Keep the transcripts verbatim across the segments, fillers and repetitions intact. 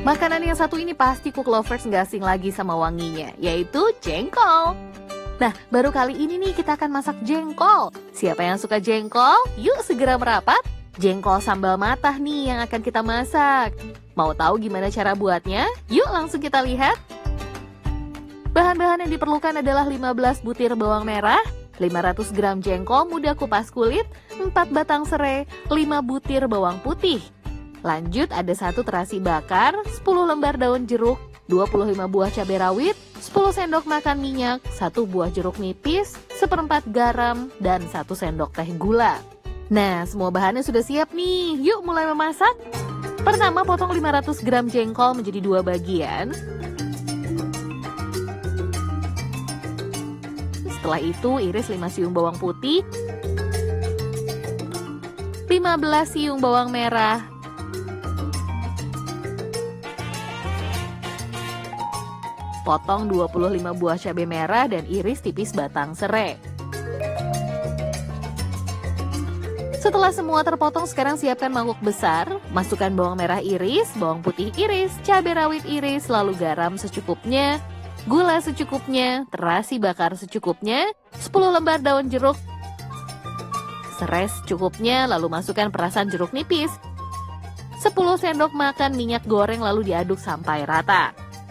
Makanan yang satu ini pasti cook lovers nggak asing lagi sama wanginya, yaitu jengkol. Nah, baru kali ini nih kita akan masak jengkol. Siapa yang suka jengkol? Yuk segera merapat. Jengkol sambal matah nih yang akan kita masak. Mau tahu gimana cara buatnya? Yuk langsung kita lihat. Bahan-bahan yang diperlukan adalah lima belas butir bawang merah, lima ratus gram jengkol muda kupas kulit, empat batang serai, lima butir bawang putih. Lanjut ada satu terasi bakar, sepuluh lembar daun jeruk, dua puluh lima buah cabai rawit, sepuluh sendok makan minyak, satu buah jeruk nipis, seperempat garam, dan satu sendok teh gula. Nah, semua bahannya sudah siap nih. Yuk mulai memasak. Pertama, potong lima ratus gram jengkol menjadi dua bagian. Setelah itu, iris lima siung bawang putih, lima belas siung bawang merah, potong dua puluh lima buah cabai merah dan iris tipis batang serai. Setelah semua terpotong, sekarang siapkan mangkuk besar. Masukkan bawang merah iris, bawang putih iris, cabai rawit iris, lalu garam secukupnya, gula secukupnya, terasi bakar secukupnya, sepuluh lembar daun jeruk, serai secukupnya, lalu masukkan perasan jeruk nipis, sepuluh sendok makan minyak goreng, lalu diaduk sampai rata.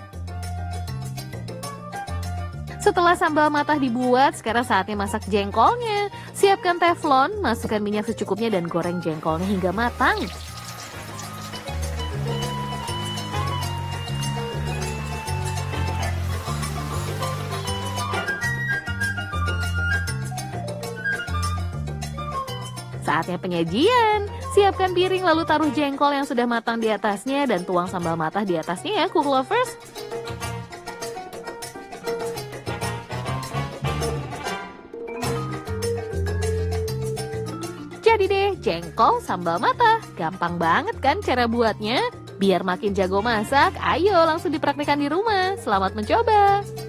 Setelah sambal matah dibuat, sekarang saatnya masak jengkolnya. Siapkan teflon, masukkan minyak secukupnya dan goreng jengkolnya hingga matang. Saatnya penyajian. Siapkan piring lalu taruh jengkol yang sudah matang di atasnya dan tuang sambal matah di atasnya ya, cook lovers. Jadi deh, jengkol sambal matah. Gampang banget kan cara buatnya? Biar makin jago masak, ayo langsung dipraktikkan di rumah. Selamat mencoba!